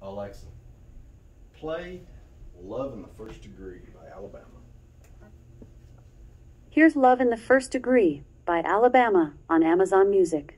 Alexa, play Love in the First Degree by Alabama. Here's Love in the First Degree by Alabama on Amazon Music.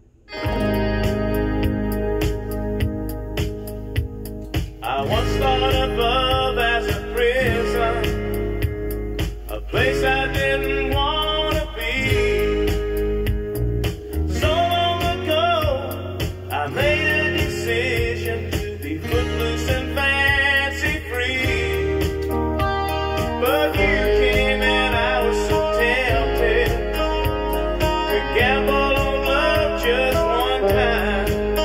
I once thought of love as a prison, a place I didn't want to be. So long ago, I made a decision to be footloose and fancy free. But you came and I was so tempted to gamble on love just one time.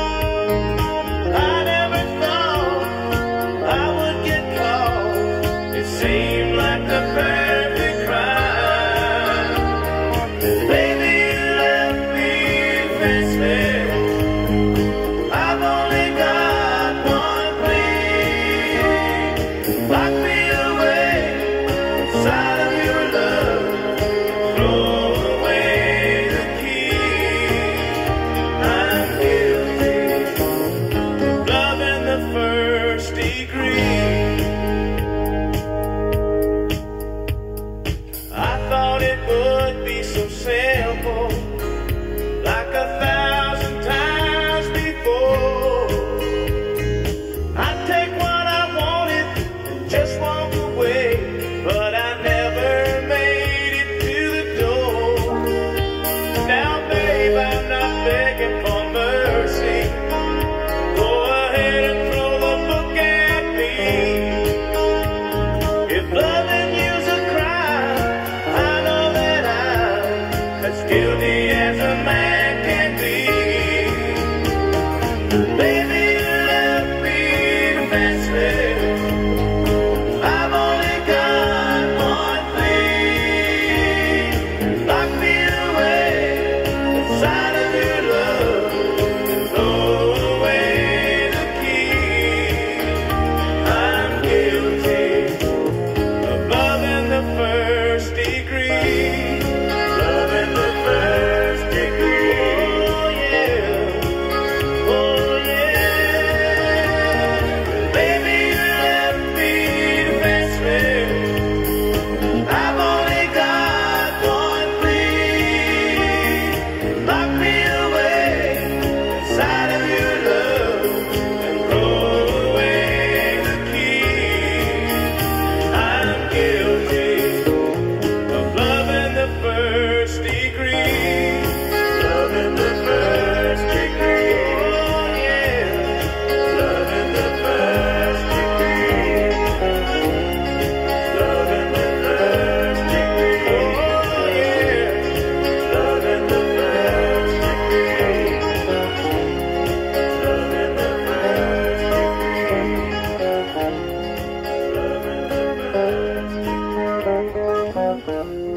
Seemed like the perfect crime. Baby, you left me defenseless. I've only got one plea. Lock me away inside of your love. Throw away the key. I'm guilty of love in the first degree. It would be so simple, like 1,000 times before. I'd take what I wanted and just walk away, but I never made it to the door. Now, babe, I'm not begging for mercy. Go ahead and throw the book at me. If loving you's a crime, as guilty as a man can be. Baby, you left me defenseless. I've only got one plea. Lock me away inside of your love and throw away the key. I'm guilty of love in the first degree. Thank you.